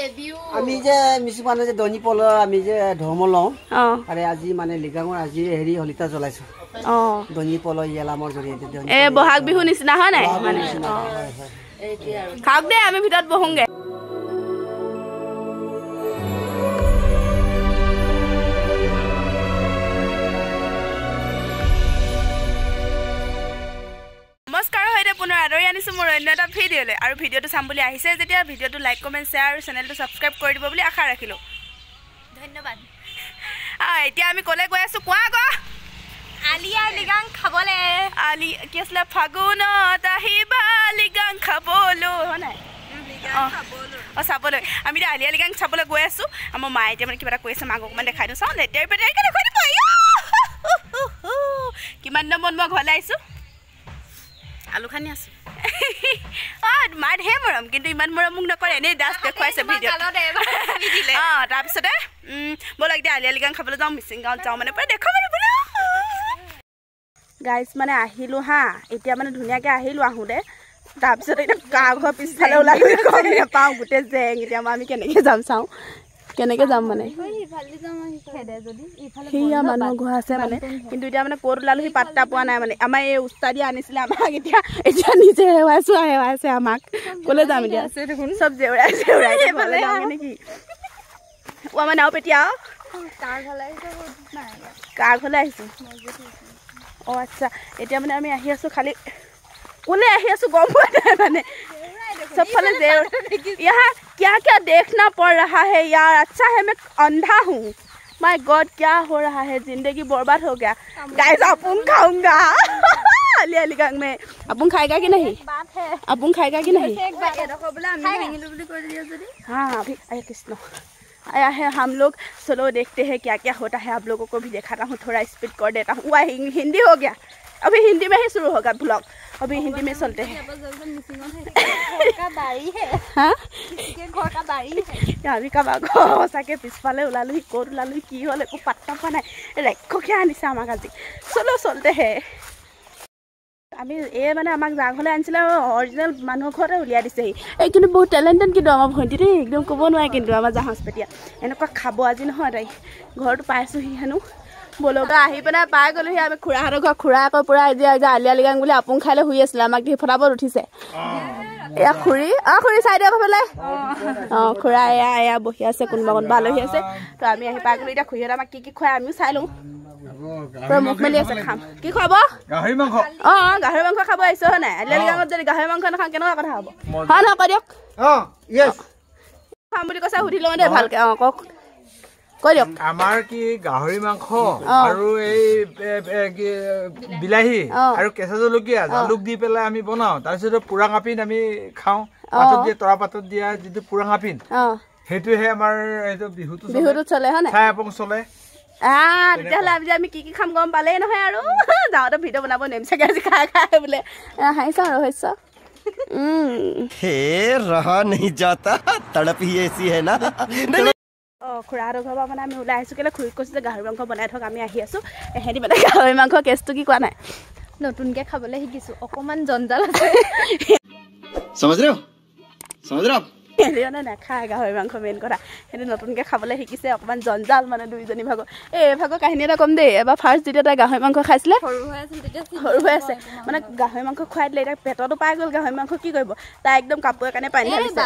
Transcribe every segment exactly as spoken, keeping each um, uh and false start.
আমি যে মিছি মানে যে দনি পল আমি যে ধৰ্ম লওঁ আৰে আজি মানে লিগাঙৰ আজি হেৰি হলিতা জ্বলাইছো অ দনি পল ইলামৰ জৰিয়তে এ বহাগ বিহু নিচিনা হয় নাই মানে খাওক দে আমি ভিতৰত বহংগে নমস্কাৰ হয় দে পুনৰ আদৰি আনিছো মোৰ অন্য এটা ভিডিঅ'লে আৰু ভিডিঅ'টো চাম বুলি আহিছে যেতিয়া ভিডিঅ'টো লাইক কমেন্ট শ্বেয়াৰ আৰু চেনেলটো সাবস্ক্ৰাইব কৰি দিব বুলি আশা ৰাখিলো ধন্যবাদ আ এতিয়া আমি কলে গৈ আছো কোৱা গো আলিয়া লিগাং খাবলে আলি কি আসলে ফাগুনত আহিবা লিগাং খাবলো হনাই লিগাং খাবলো অ চাবলে আমি দে আলিয়া লিগাং চাবলে গৈ আছো আমাৰ মাই এতিয়া মানে কিবা এটা কৈছে মাগক মানে দেখাই দিও চাও লেটাৰ পেটাৰ কে দেখাই দিব কিমান মন মই ঘৰলে আইছো আলু খানি আছো আ মাৰ হে মৰম কিন্তু ইমান মৰম মুক নকৰে এনে দাস দেখুৱাইছে ভিডিঅ অ তাৰ পিছতে বলক দে আলিয়া লিগাং খাবলৈ যাওঁ মিছিং গাঁও যাওঁ মানে পুৰা দেখাব বলে গাইস মানে আহিলো হা এতিয়া মানে ধুনিয়াকে আহিলো আহুদে তাৰ পিছতে এটা কা ঘৰ পিছফালে ওলাই গম নাপাওঁ গোটে জেং এতিয়া আমি কেনেকে যাম চাওঁ কেনেকে যাম মানে ইফালে যাম খেদে যদি ইফালে হিয়া মানুহ ঘৰ আছে মানে কিন্তু এতিয়া মানে কোৰ লালহি পাত্তা পোৱা নাই মানে আমাৰ এই উস্তাদি আনিছিলে আমাক এতিয়া এতিয়া নিজে হেৱাইছো হেৱাইছে আমাক কলে যাম এতিয়া সব জেউৰাইছে জেউৰাইছে ভালে যাম নেকি ও আমাৰ নাও পেটিয়া কাৰ ঘৰলে আহিছো নাই কাৰ ঘৰলে আহিছো অ আচ্ছা এতিয়া মানে আমি আহি আছো খালি কোনে আহি আছো গম পোৱা নাই মানে सब फले यहाँ क्या क्या देखना पड़ रहा है यार अच्छा है मैं अंधा हूँ माय गॉड क्या हो रहा है जिंदगी बर्बाद हो गया गाइस अपुन खाऊंगा अली अली गांग में अपुन खाएगा कि नहीं अपुन खाएगा कि नहीं हाँ अभी आया कृष्ण आया है हम लोग चलो देखते हैं क्या क्या होता है आप लोगों को भी दिखाता हूँ थोड़ा स्पीड कर देता हूँ वह हिंदी हो गया अभी हिंदी में ही शुरू होगा ब्लॉग अभी हिंदी में चलते हैं का बारी है हां के घर का बारी है यानी का बागो सके पिछफाले उलालु कोर उलालु की होले को पत्ता पाना रेखो क्या आनिसा আমাক আজি चलो चलते हैं আমি এ মানে আমাক জাগলে আনছিলে অৰিজিনাল মানুহ ঘৰে উলিয়া দিছে এই কিন্তু বহুত টেলেন্টেড কিন্তু আমাৰ ভন্টি ৰে একদম কব নোৱাৰে কিন্তু আমাৰ জাহাজ পেটিয়া এনেকুৱা খাব আজি নহয় তাই ঘৰটো পাইছো হি হেনু বলগা আহি পেনা পাই গলো হি আমি খুৰা হাতৰ ঘৰ খুৰা আকৌ পুৰা আজি আজি আলিয়া লিগাং বুলি আপুং খাইলে হুই আছিল আমাক দি ফটাবত উঠিছে এয়া খুৰি আ খুৰি সাইডে কবলে অ খুৰা এয়া এয়া বহি আছে কোনবা কোন বালহি আছে তো আমি আহি পাই গলো এটা খুৰিহত আমাক কি কি খুৱাই আমিও চাই লওঁ পুৰা মুখ মেলি আছে খাম কি খুৱাব গাহৰি মাংস অ গাহৰি মাংস খাব আইছো হয় নাই আলিয়া লিগাঙত যদি গাহৰি মাংস নাখাম কেনেকুৱা কথা হ'ব হয় না কৈ দিয়ক অ ইয়েস খাম বুলি কৈছা সুধি লওঁ দে ভালকে অ কক আমাৰ কি গাহৰি মাংস আৰু এই বিলাহী আৰু কেঁচা জলকীয়া জালুক দি পেলাই আমি বনাও তাৰপিছত পুৰা কাপিন আমি খাওঁ পাতত দিয়ে তৰা পাতত দিয়া যিটো পুৰা কাপিন হেতুহে আমাৰ এইটো বিহুটো বিহুটো চলে হয় না খাই আপং চলে আ তেতিয়াহ'লে আমি আমি কি কি খাম গম পালে নহয় আৰু যাওঁতে ভিডিঅ' বনাব নেম চাগে আজি খাই খাই বোলে হাইছা আৰু হৈছ हे रहा नहीं जाता तड़प ही ऐसी है ना অ খুৰাৰ ঘৰ মানে আমি ওলাই আহিছো কেলে খুৰি কৈছে যে গাহৰি মাংস বনাই থক আমি আহি আছো এহেদি মানে গাহৰি মাংস কেছটো কি কোৱা নাই নতুনকে খাবলৈ শিকিছো অকমান জঞ্জাল আছে समझ रहे हो समझ रहे हो এৰিয়না না খাই গাহৰি মাংস মেন কৰা হেদি নতুনকে খাবলৈ শিকিছে অকমান জঞ্জাল মানে দুইজনী ভাগ এ ভাগ কাহিনী এটা কম দে এবাৰ ফাৰ্ষ্ট যেতিয়া তাই গাহৰি মাংস খাইছিলে সৰু হৈ আছিল তেতিয়া সৰু হৈ আছে মানে গাহৰি মাংস খুৱাই দিলে এটা পেটতো পাই গ'ল গাহৰি মাংস কি কৰিব তাই একদম কাপোৰ কানে পানী ঢালিছে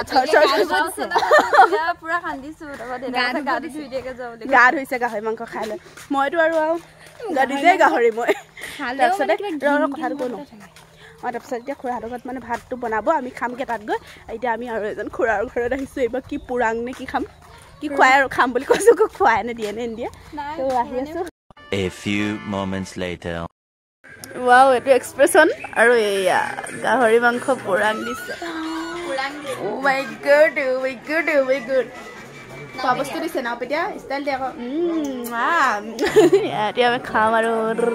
পুৰা কান্দিছো গা ধুই দিয়েকে যাও বুলি গা ধুইছে গাহৰি মাংস খাইলে মইতো আৰু গা দিছে গাহৰি মই তাৰপিছতে কথাটো কলো और तब से खुरा घरत माने भात बनाबो आमी खाम के तात गय इटा आमी आरो एजन खुरार घरत आइसु एबा की पुरांग ने की खाम की खुवाय आरो खाम बोली कसु को खुवाय ने दिए ने दिए तो आहि आसु a few moments later wow एटु एक्सप्रेशन आरो एया गाहरि मांख पुरांग दिसे पुरांग oh my god oh my god oh my god पाबस्तु दिसे ना पेटिया स्टाइल दे हम आ एटिया में खाम आरो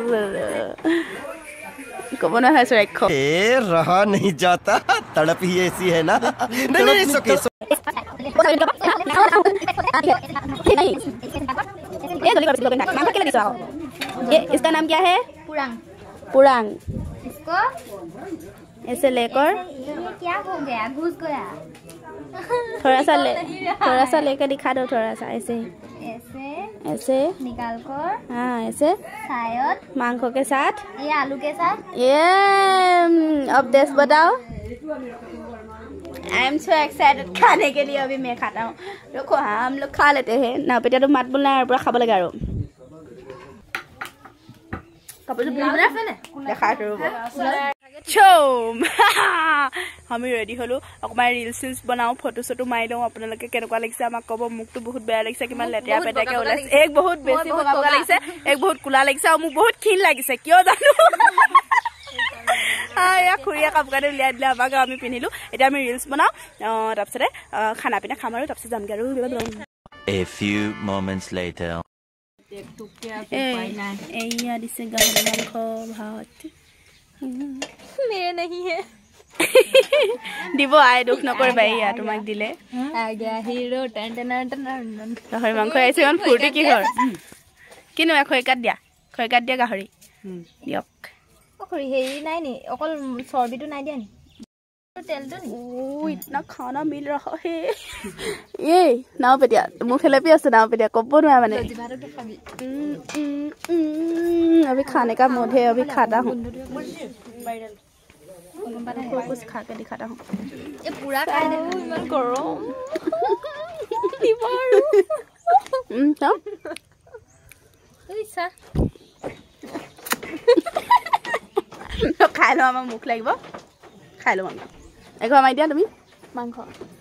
कब ना है रखो ए रहा नहीं जाता तड़प ही ऐसी है ना नहीं नहीं सके ये इसका नाम क्या है पुरांग पुरांग इसको ऐसे लेकर ये क्या हो गया घुस गया थोड़ा सा ले थोड़ा सा लेकर दिखा दो थोड़ा सा ऐसे ऐसे ऐसे निकाल कर हाँ ऐसे शायद मांखों के साथ ये आलू के साथ ये अब देश बताओ आई एम सो एक्साइटेड खाने के लिए अभी मैं खाता हूँ रुको हाँ हम लोग खा लेते हैं ना बेटा तो मात बोलना है पूरा खाब लगा रो कपड़े देखा चोम আমি ৰেডি হলো অকমান ৰিলছ চিলছ বনাও ফটো চটো মাৰি লওঁ আপোনালোকে কেনেকুৱা লাগিছে আমাক ক'ব মুখটো বহুত বেয়া লাগিছে কিমান লেতেৰা পেটাকে ওলাইছে এক বহুত বেছি বগা বগা লাগিছে এক বহুত কুলা লাগিছে আৰু মোক বহুত ক্ষীণ লাগিছে কিয় জানো আয়া খুৰীয়া কাপোৰ কানি উলিয়াই দিলে আমাক আমি পিন্ধিলো এতিয়া আমি ৰিলছ বনাও তাৰপিছতে খানা পিনা খাম আৰু তাৰপিছত যামগৈ আৰু A few moments later এয়া দিছে গাহৰি মাংস ভাত मेरे नहीं है দিব আই দুখ নকৰিবা এয়া তোমাক দিলে आ गया हीरो टन टन टन গাহৰি মাংস আহিছে ইমান ফূৰ্তি কি ঘৰ কিনো খৈ কাট দিয়া খৈ কাট দিয়া গাহৰি দিয়ক অকৰি হেৰি নাই নি অকল চৰ্বিটো নাই দিয়া নি তেলটো নি ओ इतना खाना मिल रहा है ये नाव पे दिया मुंह खेले पे আছে नाव पे दिया कब बनवा मैंने अभी खाने का मूड है अभी खाता हूँ कुछ खा के दिखाता हूँ ये पूरा खाई दे मन करो दीवार हम्म क्या ऐसा तो खा लो আমার মুখ লাগিব খাই লো মাংস এঘৰ মাৰি দিয়া তুমি মাংস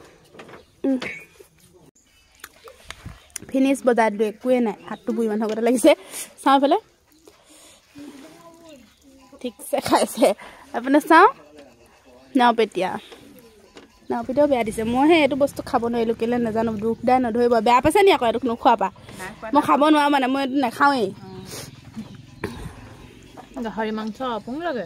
ফিনিছ বজাই দিলোঁ একোৱে নাই হাতটো বুঢ়ী মানুহৰ গতে লাগিছে চাওঁ পেলাই ঠিকছে খাইছে আপুনি চাওঁ নাও পেটীয়া নাও পেটীয়াও বেয়া দিছে মইহে এইটো বস্তু খাব নোৱাৰিলোঁ কেলৈ নাজানো দুখ দাই নধৰিব বেয়া পাইছে নি আকৌ এইটোক নোখোৱা পা মই খাব নোৱাৰো মানে মই এইটো নাখাওঁৱেই গাহৰি মাংস আপং লাগে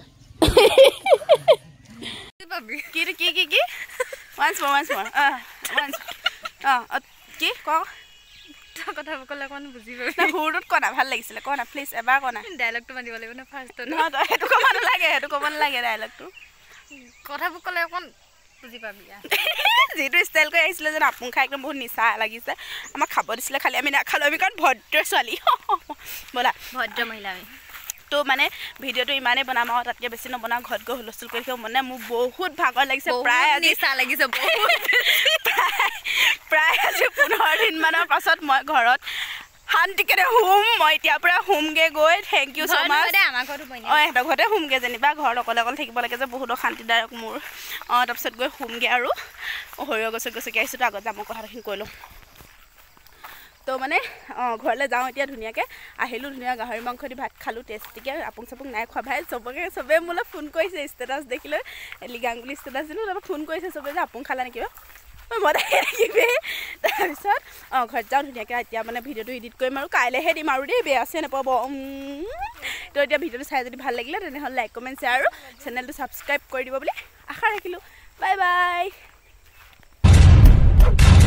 কি কি কি কি once more once more ah once ah কি ক কথা কলে কোন বুজি পাবি না হুৰটোত কনা ভাল লাগিছিল কনা প্লিজ এবাৰ কনা ডায়লগটো মানিব লাগিব না ফাৰ্স্ট নহয় তই সেইটো ক'ব নালাগে সেইটো ক'ব নালাগে ডায়লগটো কথাবোৰ কলে কোন বুজি পাবি যেটো ষ্টাইল কৰি আহিছিলে যে আপুং খাই একদম বহুত নিচা লাগিছে আমাক খাব দিছিলে খালি আমি নাখালো আমি কাৰণ ভদ্ৰ ছোৱালী বলা ভদ্ৰ মহিলা আমি তো মানে ভিডিওটো ইমানে বনাম আৰু তাতকে বেছি নবনাও ঘৰত গৈ হুলস্থুল কৰি থাকিব মনে মোৰ বহুত ভাগৰ লাগিছে প্ৰায় আজি নিচা লাগিছে বহুত প্ৰায় আজি পোন্ধৰ দিন মানৰ পাছত মই ঘৰত শান্তিকে হুম মই এতিয়াৰ পৰা হুমগে গৈ থেংক ইউ ছ' মাছ আমাৰ ঘৰতো বনি অঁ সিহঁতৰ ঘৰতে হুমগে যেনিবা ঘৰত অকলে অকলে থাকিব লাগে যে বহুত অশান্তিদায়ক মোৰ অঁ তাৰপিছত গৈ হুমগে আৰু সৰিয়হ গছক গছকি আহিছোঁ আগত যাম মই কথাখিনি কৈ লওঁ তো মানে অঁ ঘৰলৈ যাওঁ এতিয়া ধুনীয়াকৈ আহিলোঁ ধুনীয়া গাহৰি মাংস দি ভাত খালোঁ টেষ্টিকৈ আপুং চাপুং নাই খোৱা ভাই চবকে চবেই মোলৈ ফোন কৰিছে ষ্টেটাছ দেখিলৈ এলি গাংগুলি ষ্টেটাছ দিলোঁ তাৰপৰা ফোন কৰিছে চবেই যে আপুং খালা নেকি মই মদাই থাকিবি তাৰপিছত অঁ ঘৰত যাওঁ ধুনীয়াকৈ এতিয়া মানে ভিডিঅ'টো এডিট কৰিম আৰু কাইলৈহে দিম আৰু দেই বেয়া আছে নাপাব তো এতিয়া ভিডিঅ'টো চাই যদি ভাল লাগিলে তেনেহ'লে লাইক কমেণ্ট শ্বেয়াৰ আৰু চেনেলটো ছাবস্ক্ৰাইব কৰি দিব বুলি আশা ৰাখিলোঁ বাই বাই